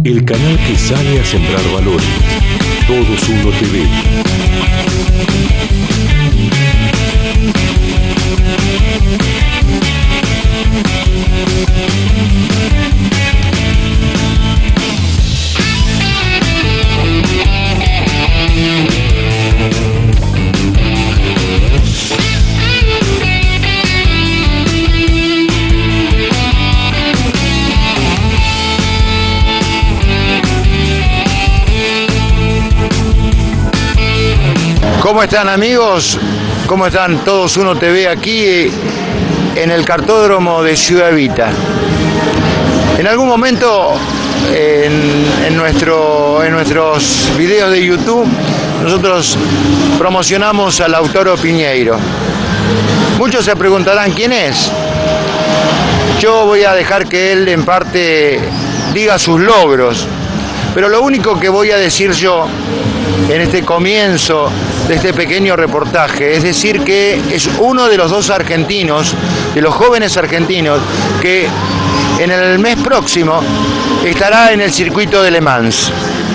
el canal que sale a sembrar valores. Todos Uno TV. ¿Cómo están, amigos? ¿Cómo están? Todos Uno TV aquí en el cartódromo de Ciudad Evita. En algún momento en nuestros videos de YouTube nosotros promocionamos a Lautaro Piñeiro. Muchos se preguntarán quién es. Yo voy a dejar que él en parte diga sus logros, pero lo único que voy a decir yo en este comienzo de este pequeño reportaje es decir que es uno de los dos argentinos, de los jóvenes argentinos, que en el mes próximo estará en el circuito de Le Mans,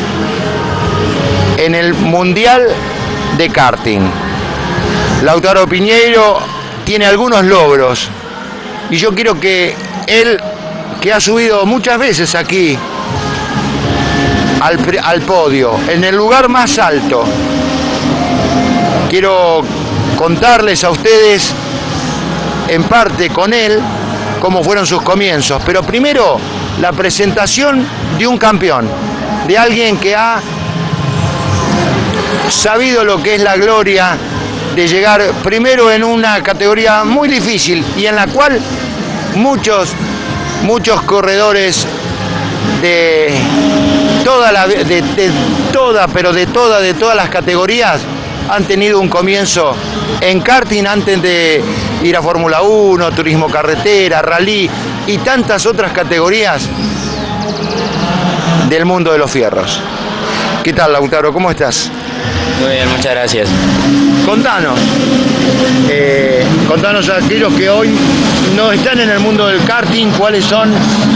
en el Mundial de Karting. Lautaro Piñeiro tiene algunos logros y yo quiero que él, que ha subido muchas veces aquí al podio, en el lugar más alto, quiero contarles a ustedes en parte con él cómo fueron sus comienzos, pero primero la presentación de un campeón, de alguien que ha sabido lo que es la gloria de llegar primero en una categoría muy difícil y en la cual muchos corredores de todas las categorías han tenido un comienzo en karting antes de ir a Fórmula 1, turismo carretera, rally y tantas otras categorías del mundo de los fierros. ¿Qué tal, Lautaro? ¿Cómo estás? Muy bien, muchas gracias. Contanos a aquellos que hoy no están en el mundo del karting, ¿cuáles son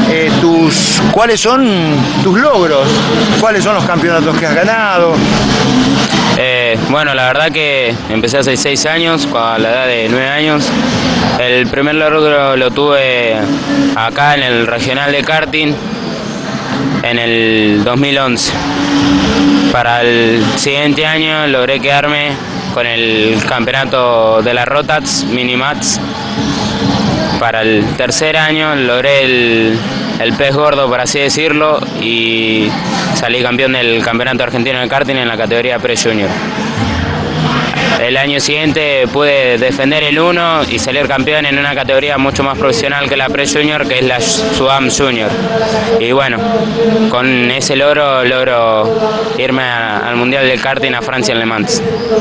tus logros? ¿Cuáles son los campeonatos que has ganado? Bueno, la verdad que empecé hace 6 años, a la edad de 9 años. El primer logro lo tuve acá en el regional de karting en el 2011. Para el siguiente año logré quedarme con el campeonato de las Rotax Minimats. Para el tercer año logré el pez gordo, por así decirlo, y salí campeón del campeonato argentino de karting en la categoría pre-junior. El año siguiente pude defender el 1 y salir campeón en una categoría mucho más profesional que la pre-junior, que es la SUAM Junior. Y bueno, con ese logro irme al Mundial del Karting a Francia en Le Mans.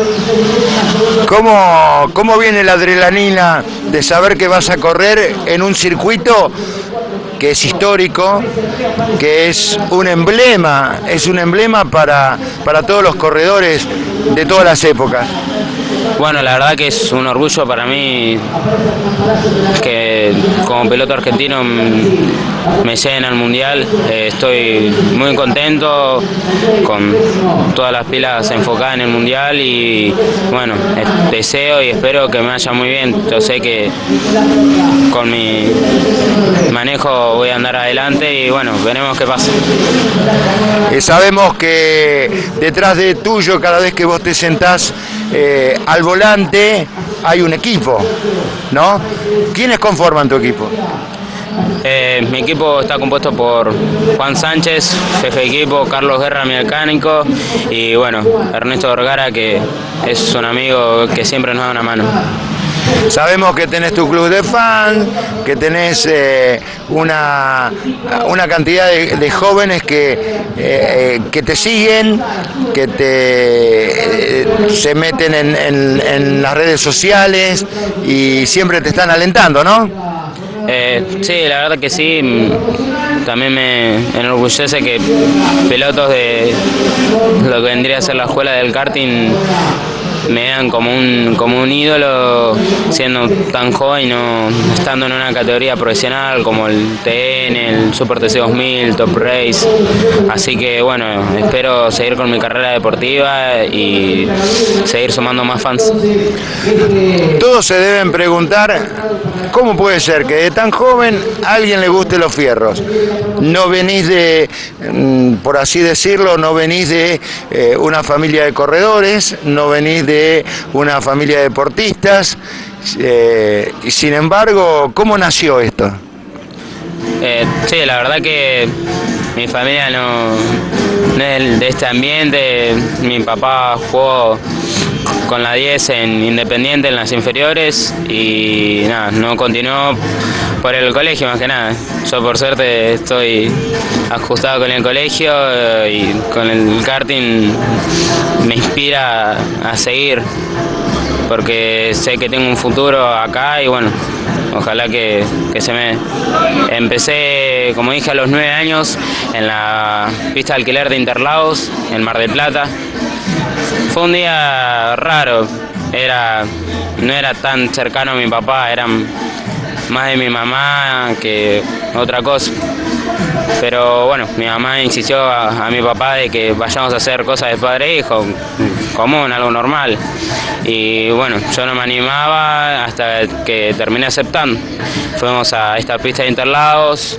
¿Cómo viene la adrenalina de saber que vas a correr en un circuito que es histórico, que es un emblema para todos los corredores de todas las épocas? Bueno, la verdad que es un orgullo para mí que como piloto argentino me lleguen al Mundial. Estoy muy contento, con todas las pilas enfocadas en el Mundial y bueno, deseo y espero que me vaya muy bien. Yo sé que con mi manejo voy a andar adelante y bueno, veremos qué pasa. Sabemos que detrás de tuyo, cada vez que vos te sentás al volante, hay un equipo, ¿no? ¿Quiénes conforman tu equipo? Mi equipo está compuesto por Juan Sánchez, jefe de equipo, Carlos Guerra, mi mecánico, y bueno, Ernesto Vergara, que es un amigo que siempre nos da una mano. Sabemos que tenés tu club de fans, que tenés una cantidad de jóvenes que te siguen, que se meten en las redes sociales y siempre te están alentando, ¿no? Sí, la verdad que sí. También me enorgullece que pilotos de lo que vendría a ser la escuela del karting me vean como un ídolo siendo tan joven, no estando en una categoría profesional como el TN, el Super TC 2000, Top Race. Así que bueno, espero seguir con mi carrera deportiva y seguir sumando más fans. Todos se deben preguntar cómo puede ser que de tan joven a alguien le guste los fierros. No venís de, por así decirlo, no venís de una familia de corredores, no venís de una familia de deportistas, y sin embargo, ¿cómo nació esto? Sí, la verdad que mi familia no es de este ambiente. Mi papá jugó con la 10 en Independiente en las inferiores y nada, no continuó por el colegio más que nada. Yo por suerte estoy ajustado con el colegio y con el karting me inspira a seguir porque sé que tengo un futuro acá y bueno, ojalá que se me dé. Empecé, como dije, a los 9 años en la pista de alquiler de Interlagos, en Mar del Plata. Fue un día raro, no era tan cercano a mi papá, era más de mi mamá que otra cosa. Pero bueno, mi mamá insistió a mi papá de que vayamos a hacer cosas de padre e hijo, común, algo normal. Y bueno, yo no me animaba hasta que terminé aceptando. Fuimos a esta pista de Interlagos,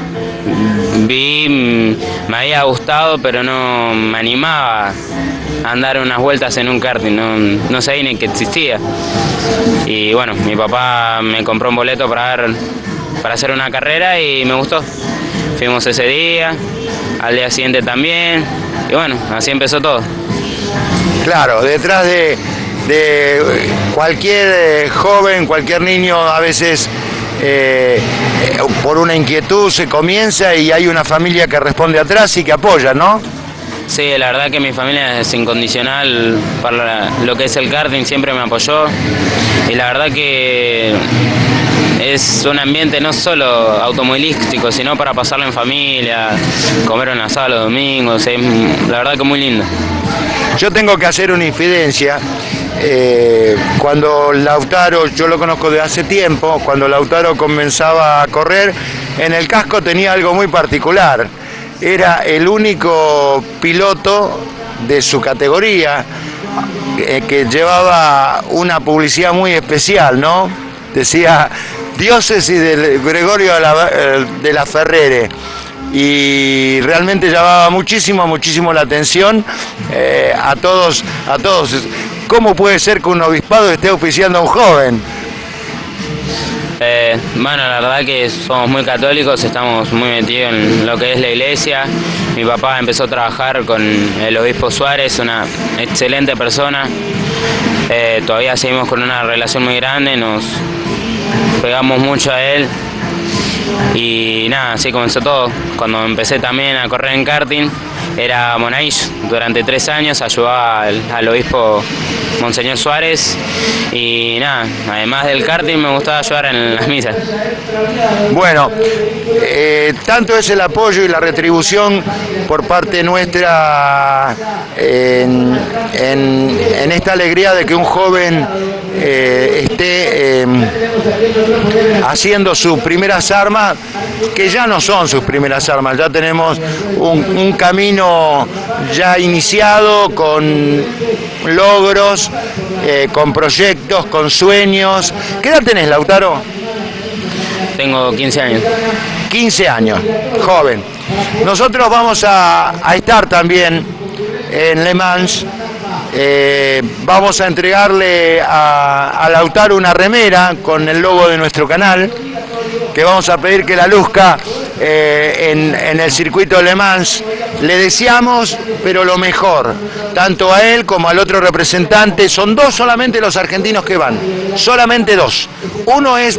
me había gustado, pero no me animaba a andar unas vueltas en un karting, no sabía ni que existía. Y bueno, mi papá me compró un boleto para hacer una carrera y me gustó. Fuimos ese día, al día siguiente también, y bueno, así empezó todo. Claro, detrás de cualquier joven, cualquier niño, a veces por una inquietud se comienza y hay una familia que responde atrás y que apoya, ¿no? Sí, la verdad que mi familia es incondicional para lo que es el karting, siempre me apoyó y la verdad que es un ambiente no solo automovilístico, sino para pasarlo en familia, comer un asado los domingos, la verdad que muy lindo. Yo tengo que hacer una infidencia. Cuando Lautaro, yo lo conozco de hace tiempo, cuando Lautaro comenzaba a correr, en el casco tenía algo muy particular. Era el único piloto de su categoría que llevaba una publicidad muy especial, ¿no? Decía Diócesis de Gregorio de la Ferrere. Y realmente llamaba muchísimo la atención a todos. ¿Cómo puede ser que un obispado esté auspiciando a un joven? Bueno, la verdad que somos muy católicos, estamos muy metidos en lo que es la iglesia. Mi papá empezó a trabajar con el obispo Suárez, una excelente persona. Todavía seguimos con una relación muy grande, nos pegamos mucho a él. Y nada, así comenzó todo. Cuando empecé también a correr en karting, era monaguillo. Durante 3 años ayudaba al obispo Monseñor Suárez. Y nada, además del karting me gustaba ayudar en las misas. Bueno, tanto es el apoyo y la retribución por parte nuestra en esta alegría de que un joven esté haciendo sus primeras armas, que ya no son sus primeras armas, ya tenemos un camino ya iniciado con logros, con proyectos, con sueños. ¿Qué edad tenés, Lautaro? Tengo 15 años. 15 años, joven. Nosotros vamos a estar también en Le Mans. Vamos a entregarle a Lautaro una remera con el logo de nuestro canal, que vamos a pedir que la luzca en el circuito de Le Mans. Le deseamos, pero lo mejor, tanto a él como al otro representante. Son 2 solamente los argentinos que van, solamente 2. Uno es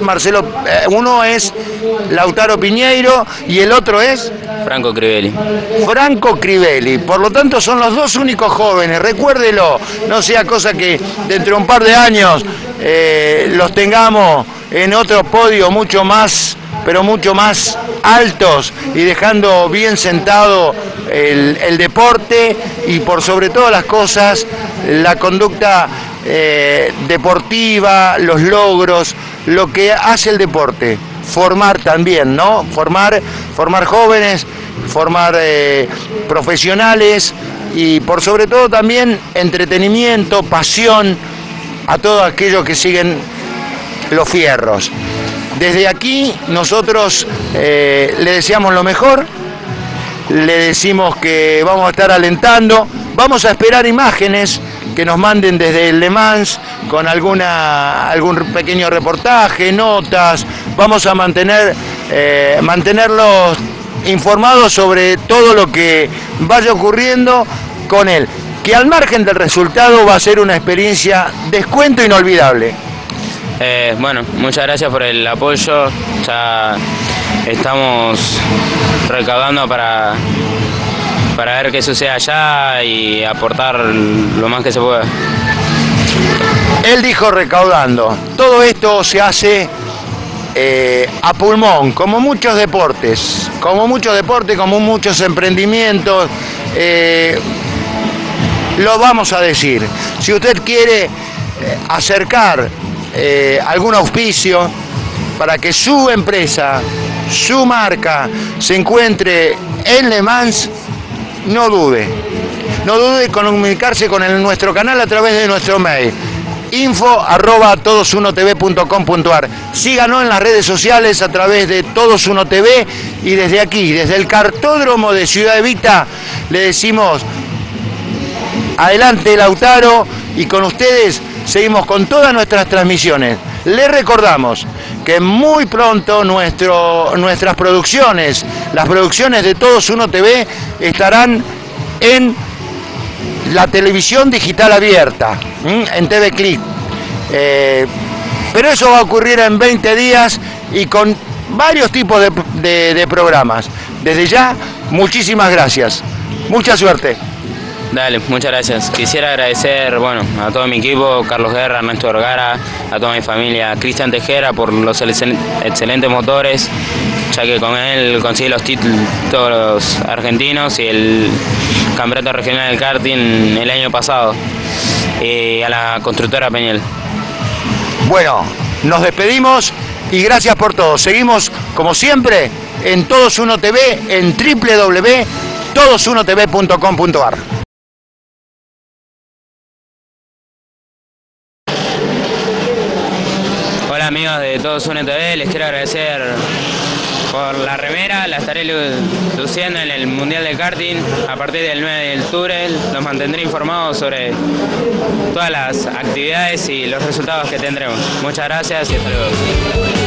Lautaro Piñeiro y el otro es Franco Crivelli. Franco Crivelli. Por lo tanto son los 2 únicos jóvenes, recuérdelo, no sea cosa que dentro de un par de años los tengamos en otro podio mucho más, pero mucho más altos y dejando bien sentado el deporte y por sobre todas las cosas la conducta deportiva, los logros, lo que hace el deporte. Formar también, ¿no? Formar jóvenes, formar profesionales y por sobre todo también entretenimiento, pasión a todos aquellos que siguen los fierros. Desde aquí nosotros le deseamos lo mejor, le decimos que vamos a estar alentando, vamos a esperar imágenes que nos manden desde el Le Mans con algún pequeño reportaje, notas, vamos a mantenerlos informados sobre todo lo que vaya ocurriendo con él, que al margen del resultado va a ser una experiencia descuento inolvidable. Bueno, muchas gracias por el apoyo, ya estamos recaudando para ver qué sucede allá y aportar lo más que se pueda. Él dijo recaudando, todo esto se hace a pulmón, como muchos deportes, como muchos emprendimientos, lo vamos a decir. Si usted quiere acercar algún auspicio para que su empresa, su marca se encuentre en Le Mans, no dude en comunicarse con nuestro canal a través de nuestro mail info@todosunotv.com.ar. Síganos en las redes sociales a través de Todos Uno TV y desde aquí, desde el cartódromo de Ciudad Evita, le decimos adelante Lautaro, y con ustedes seguimos con todas nuestras transmisiones. Les recordamos que muy pronto nuestras producciones, las producciones de Todos Uno TV, estarán en la televisión digital abierta, en TV Click. Pero eso va a ocurrir en 20 días y con varios tipos de programas. Desde ya, muchísimas gracias. Mucha suerte. Dale, muchas gracias. Quisiera agradecer, a todo mi equipo, Carlos Guerra, Ernesto Vergara, a toda mi familia, Cristian Tejera por los excelentes motores, ya que con él conseguí los títulos argentinos y el campeonato regional del karting el año pasado, y a la constructora Peñel. Bueno, nos despedimos y gracias por todo. Seguimos, como siempre, en Todos Uno TV, en www.todosunotv.com.ar. Hola amigos de Todos Uno TV, les quiero agradecer por la remera, la estaré luciendo en el Mundial de Karting a partir del 9 de octubre. Los mantendré informados sobre todas las actividades y los resultados que tendremos. Muchas gracias y hasta luego.